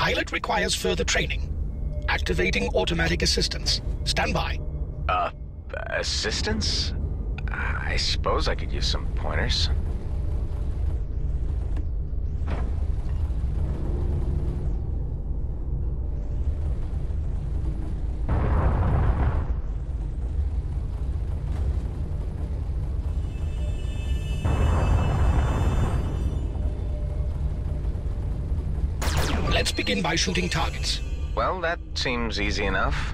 pilot requires further training. Activating automatic assistance. Stand by. Assistance? I suppose I could use some pointers. Let's begin by shooting targets. Well, that seems easy enough.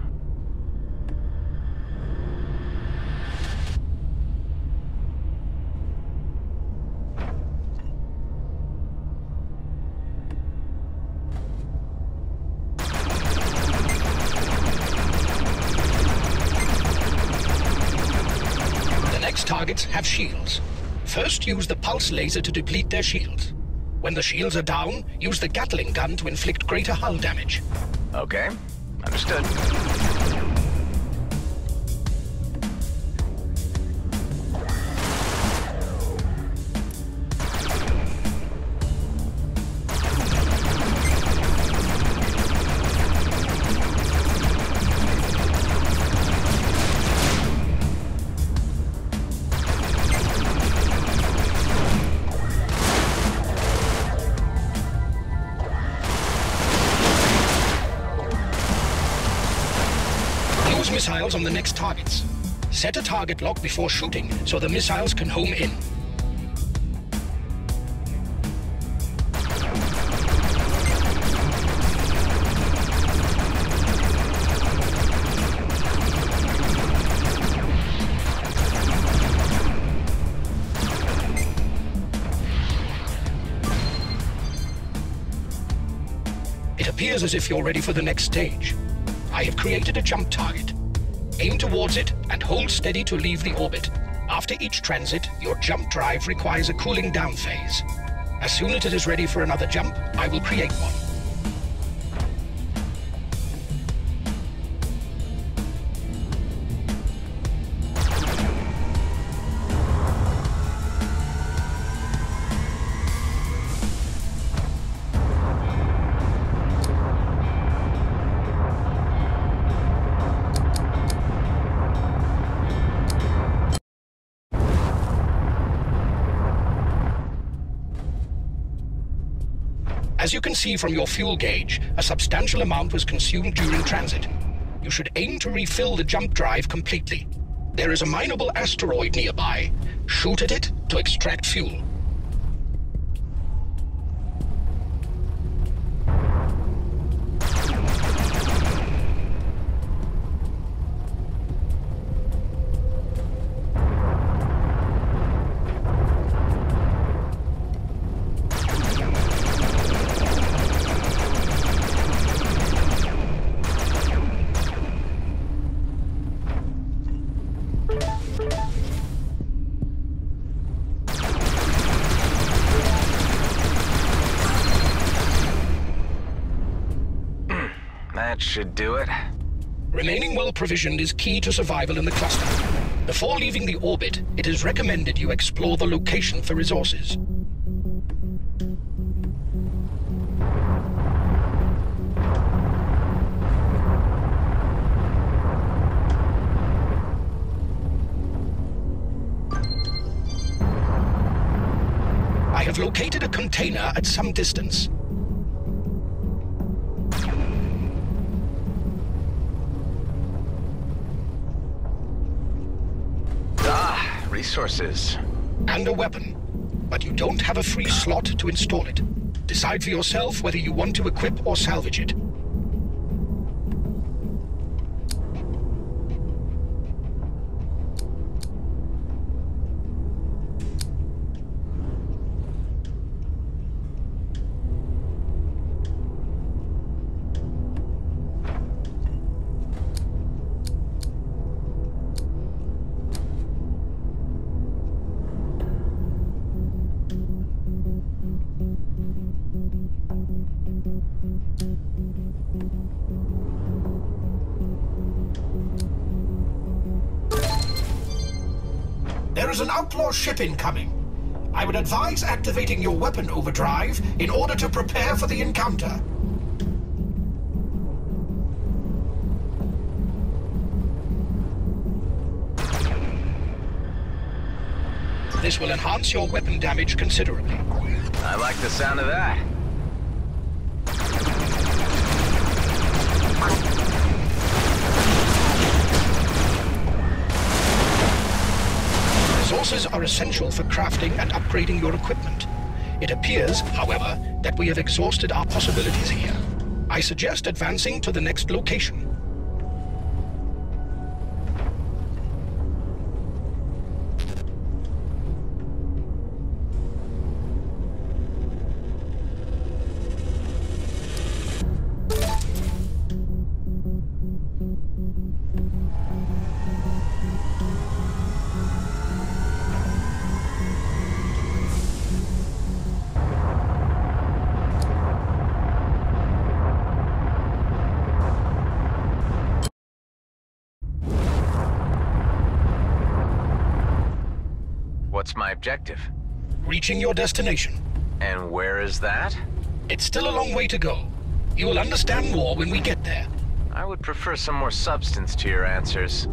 The next targets have shields. First, use the pulse laser to deplete their shields. When the shields are down, use the Gatling gun to inflict greater hull damage. Okay, understood. Missiles on the next targets. Set a target lock before shooting so the missiles can home in. It appears as if you're ready for the next stage. I have created a jump target. Aim towards it and hold steady to leave the orbit. After each transit, your jump drive requires a cooling down phase. As soon as it is ready for another jump, I will create one. As you can see from your fuel gauge, a substantial amount was consumed during transit. You should aim to refill the jump drive completely. There is a mineable asteroid nearby. Shoot at it to extract fuel. That should do it. Remaining well-provisioned is key to survival in the cluster. Before leaving the orbit, it is recommended you explore the location for resources. I have located a container at some distance. Resources. And a weapon. But you don't have a free slot to install it. Decide for yourself whether you want to equip or salvage it. There is an outlaw ship incoming. I would advise activating your weapon overdrive in order to prepare for the encounter. This will enhance your weapon damage considerably. I like the sound of that. Resources are essential for crafting and upgrading your equipment. It appears, however, that we have exhausted our possibilities here. I suggest advancing to the next location. What's my objective? Reaching your destination. And where is that? It's still a long way to go. You will understand more when we get there. I would prefer some more substance to your answers.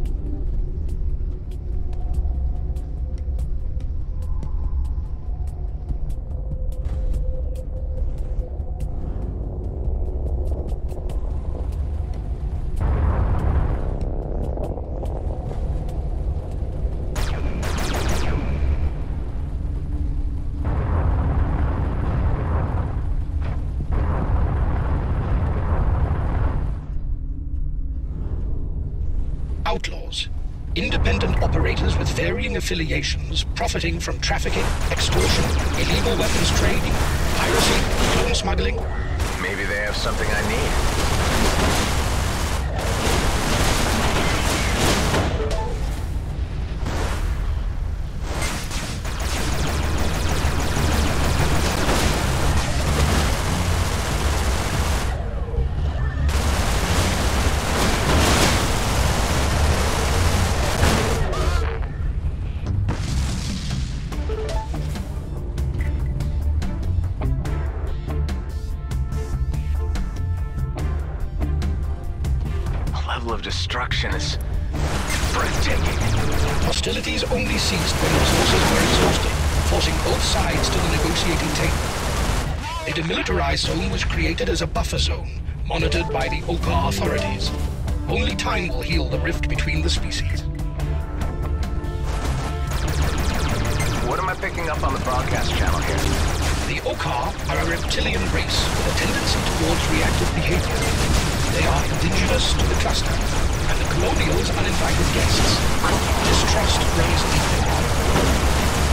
Outlaws. Independent operators with varying affiliations, profiting from trafficking, extortion, illegal weapons trading, piracy, clone smuggling. Maybe they have something I need. Of destruction is breathtaking. Hostilities only ceased when resources were exhausted, forcing both sides to the negotiating table. A demilitarized zone was created as a buffer zone, monitored by the Oka authorities. Only time will heal the rift between the species. What am I picking up on the broadcast channel here? The Oka are a reptilian race with a tendency towards reactive behavior. They are indigenous to the cluster, and the colonials uninvited guests. Distrust runs deep.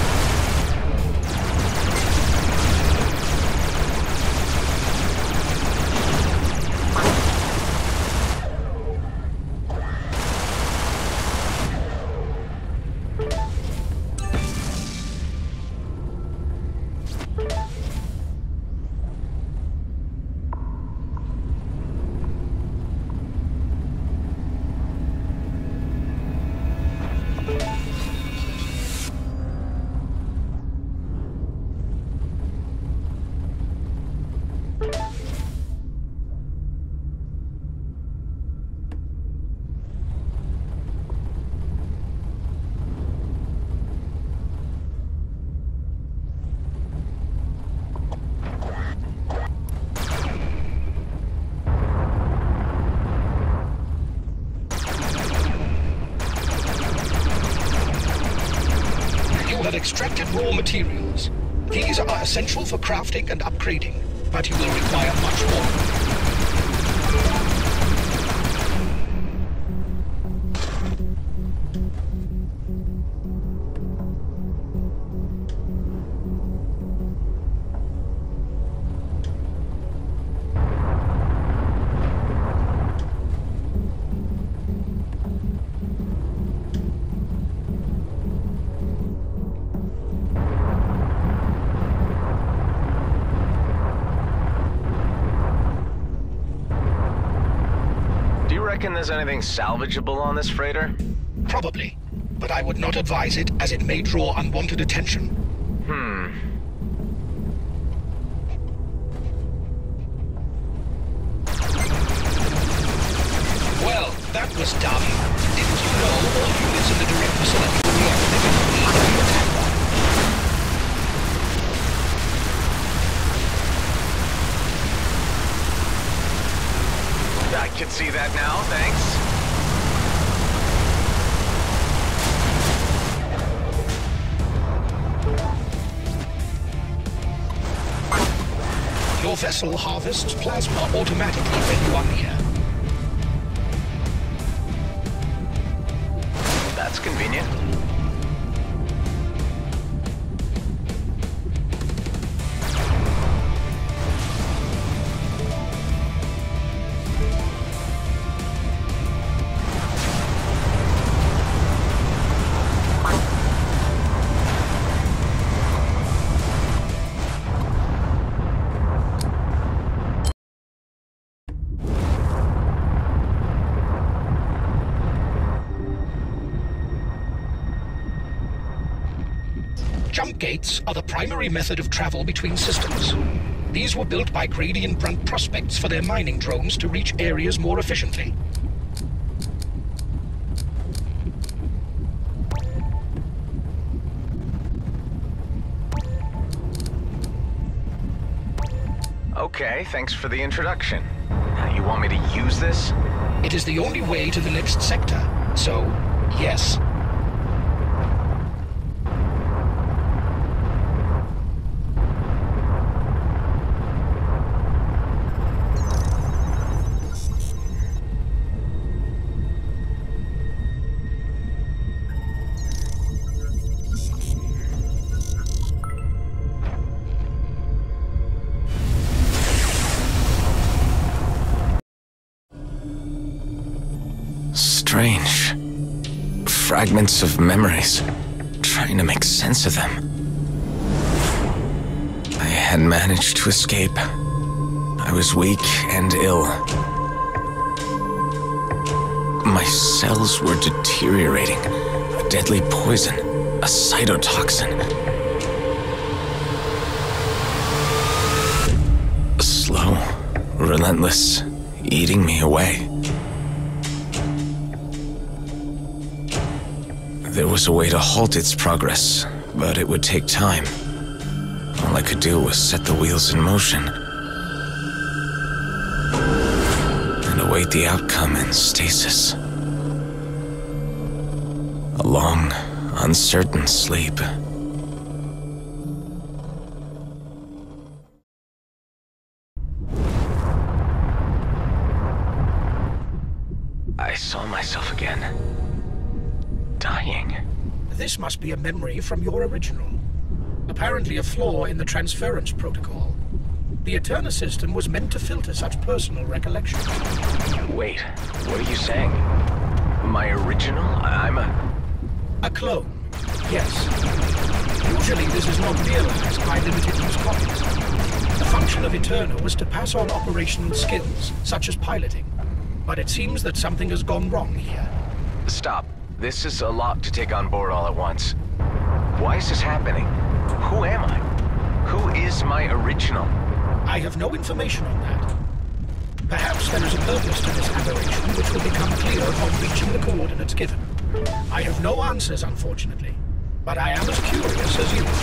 Extracted raw materials. These are essential for crafting and upgrading, but you will require much more. Reckon there's anything salvageable on this freighter? Probably, but I would not advise it as it may draw unwanted attention. Well, that was dumb. Didn't you know all units in the direct vicinity will be activated immediately attack one? I can see that now, thanks. Your vessel harvests plasma automatically when you are near. That's convenient. Jump gates are the primary method of travel between systems. These were built by Gradient Brunt prospects for their mining drones to reach areas more efficiently. Okay, thanks for the introduction. Now, you want me to use this? It is the only way to the next sector, so yes. Strange. Fragments of memories. Trying to make sense of them. I had managed to escape. I was weak and ill. My cells were deteriorating. A deadly poison. A cytotoxin. Slow. Relentless. Eating me away. There was a way to halt its progress, but it would take time. All I could do was set the wheels in motion and await the outcome in stasis. A long, uncertain sleep. I saw myself again. Dying. This must be a memory from your original. Apparently a flaw in the transference protocol. The Eterna system was meant to filter such personal recollection. Wait, what are you saying? My original? I'm a clone, yes. Usually this is not realized by limited use copies. The function of Eterna was to pass on operational skills, such as piloting. But it seems that something has gone wrong here. Stop. This is a lot to take on board all at once. Why is this happening? Who am I? Who is my original? I have no information on that. Perhaps there is a purpose to this aberration which will become clear upon reaching the coordinates given. I have no answers, unfortunately, but I am as curious as you.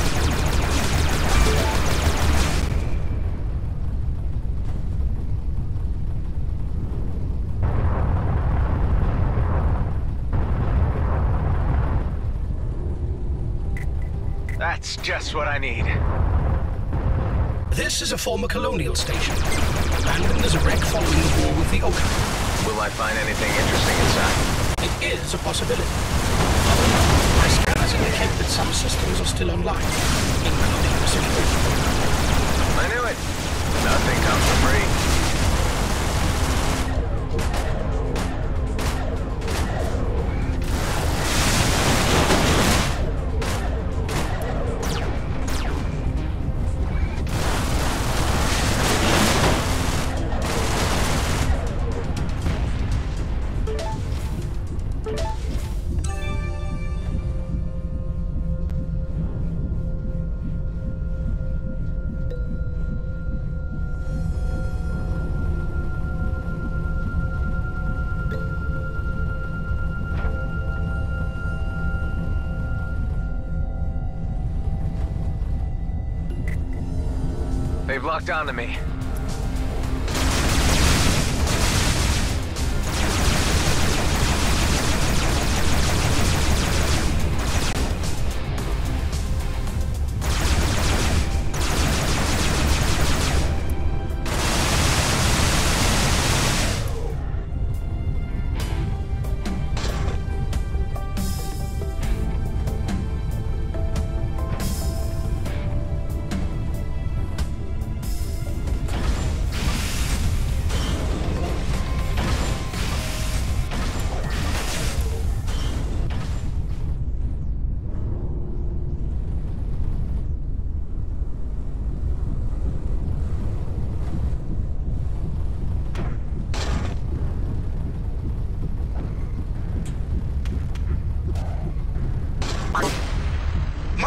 That's just what I need. This is a former colonial station, abandoned as a wreck following the war with the Oka. Will I find anything interesting inside? It is a possibility. My scanners indicate that some systems are still online, including the security. I knew it. Nothing comes for free. They've locked onto me.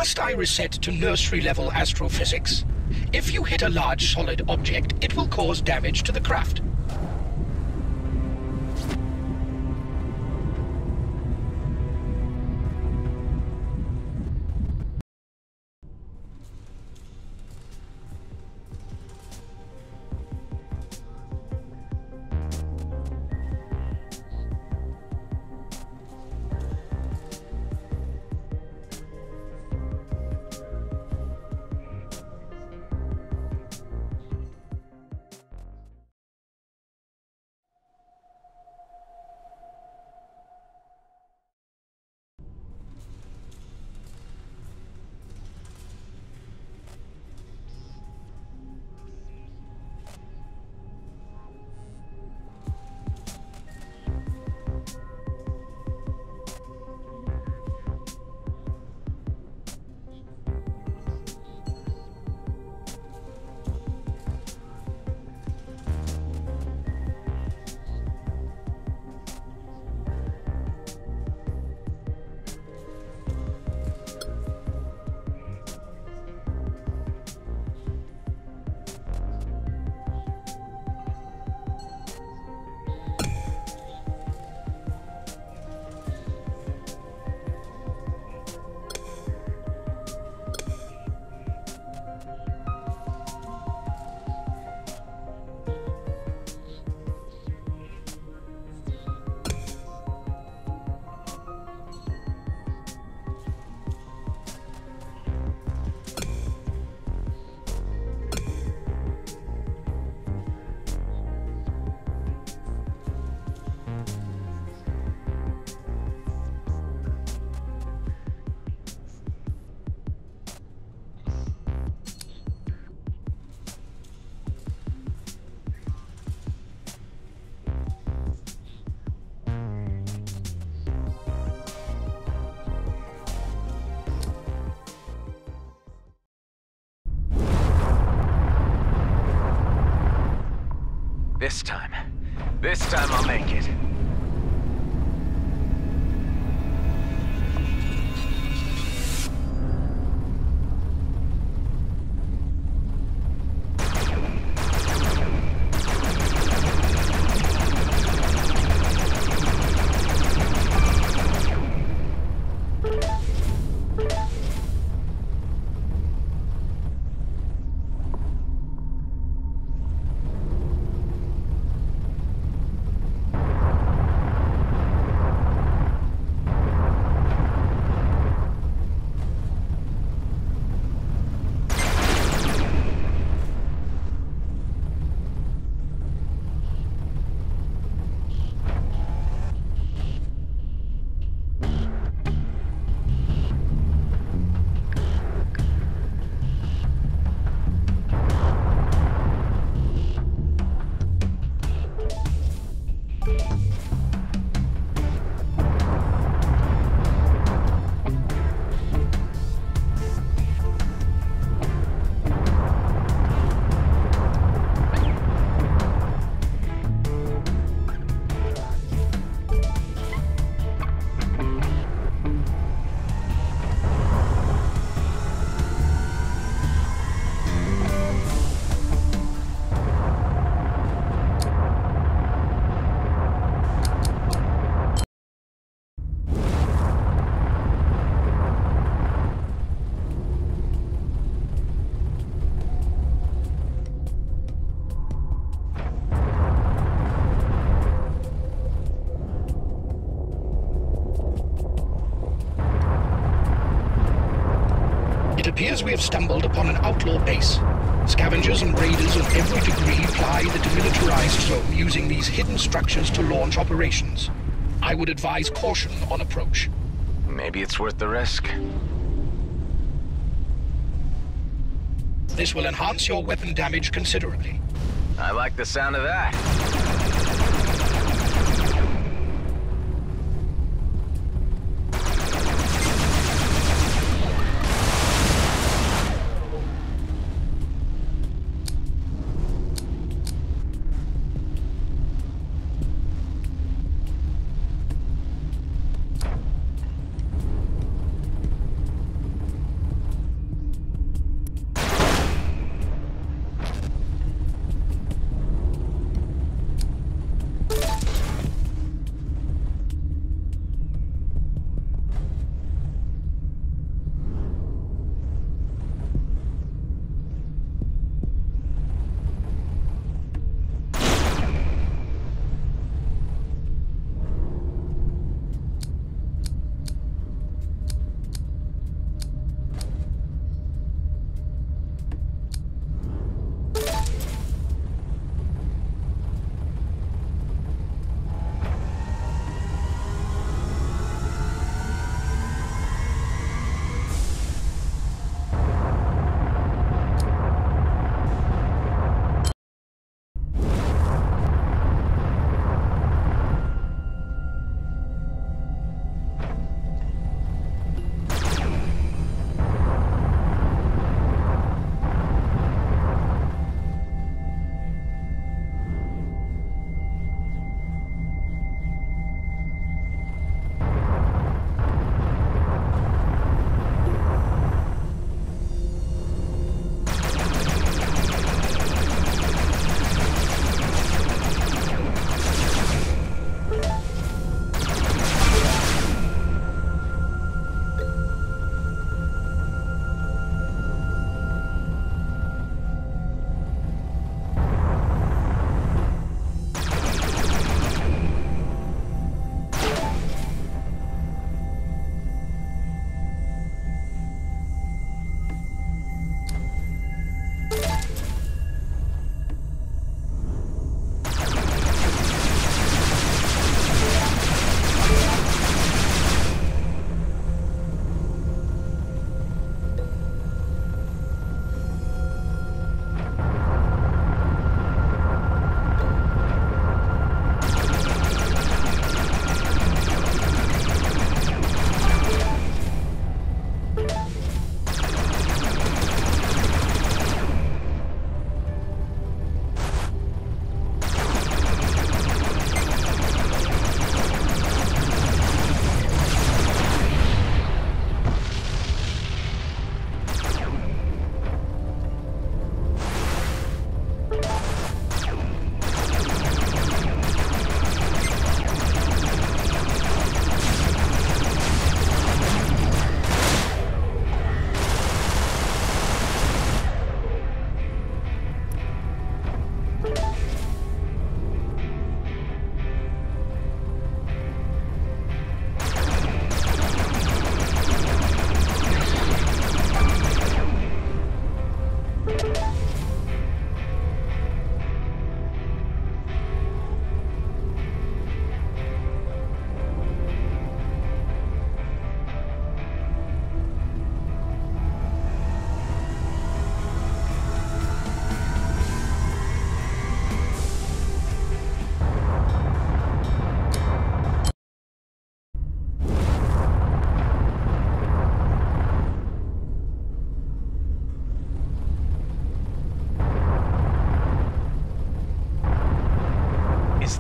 Must I reset to nursery-level astrophysics? If you hit a large solid object, it will cause damage to the craft. This time I'll make it. It appears we have stumbled upon an outlaw base. Scavengers and raiders of every degree ply the demilitarized zone using these hidden structures to launch operations. I would advise caution on approach. Maybe it's worth the risk. This will enhance your weapon damage considerably. I like the sound of that.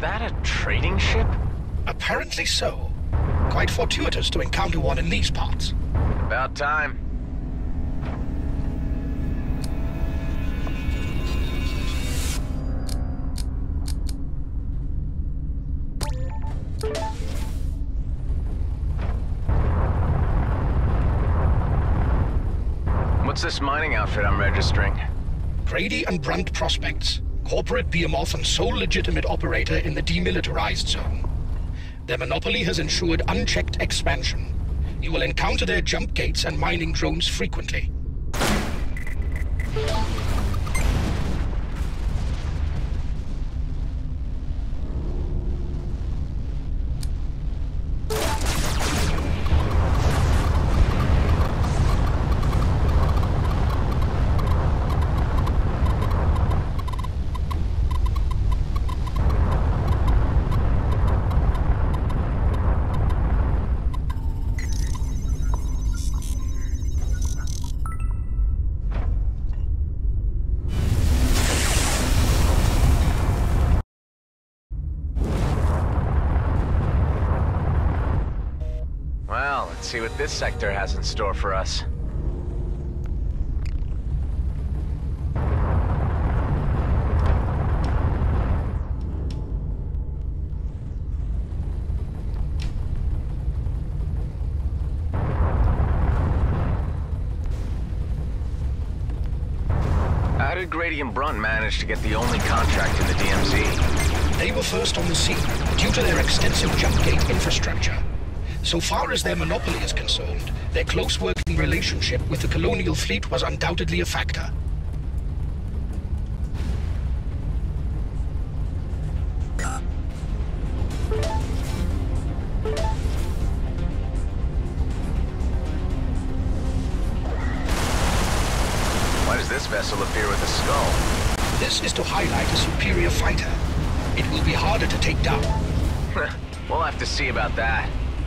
that a trading ship? Apparently so. Quite fortuitous to encounter one in these parts. About time. What's this mining outfit I'm registering? Grady and Brunt Prospects, corporate behemoth and sole legitimate operator in the demilitarized zone. Their monopoly has ensured unchecked expansion. You will encounter their jump gates and mining drones frequently. Well, let's see what this sector has in store for us. How did Grady and Brunt manage to get the only contract in the DMZ? They were first on the scene due to their extensive jump gate infrastructure. So far as their monopoly is concerned, their close working relationship with the colonial fleet was undoubtedly a factor. Why does this vessel appear with a skull? This is to highlight a superior fighter. It will be harder to take down. We'll have to see about that.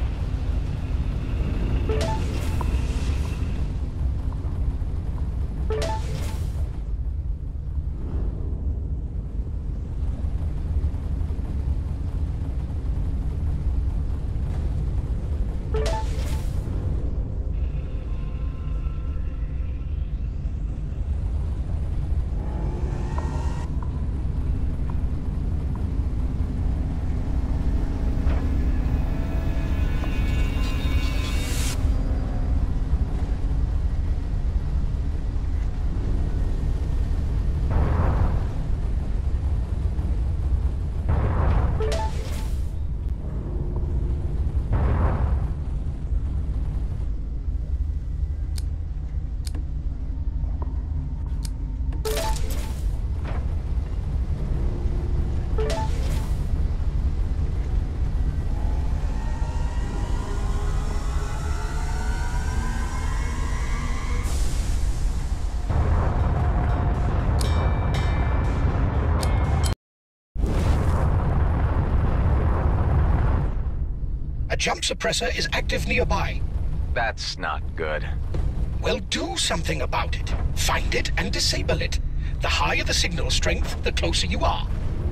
A jump suppressor is active nearby. That's not good. Well, do something about it. Find it and disable it. The higher the signal strength, the closer you are.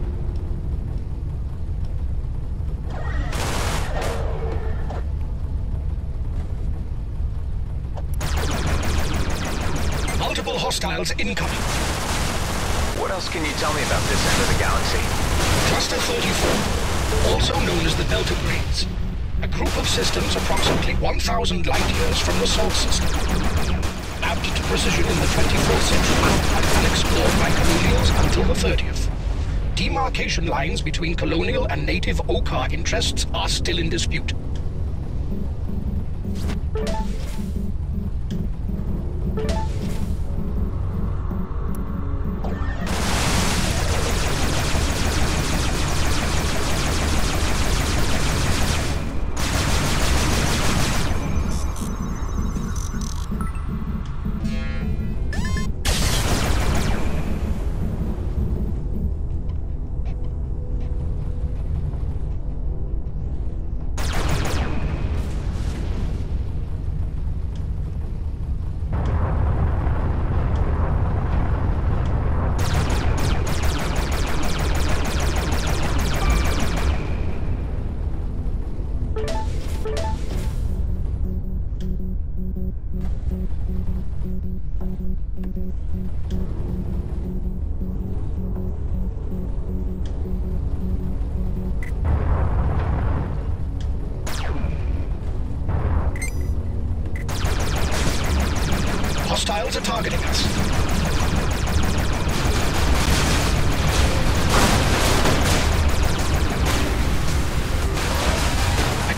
Multiple hostiles incoming. What else can you tell me about this end of the galaxy? Cluster 34, also known as the Delta Grades. A group of systems approximately 1,000 light-years from the Sol system. Mapped to precision in the 24th century and unexplored by colonials until the 30th. Demarcation lines between colonial and native Okar interests are still in dispute.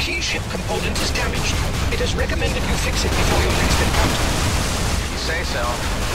key ship component is damaged. It is recommended you fix it before your next encounter. If you say so.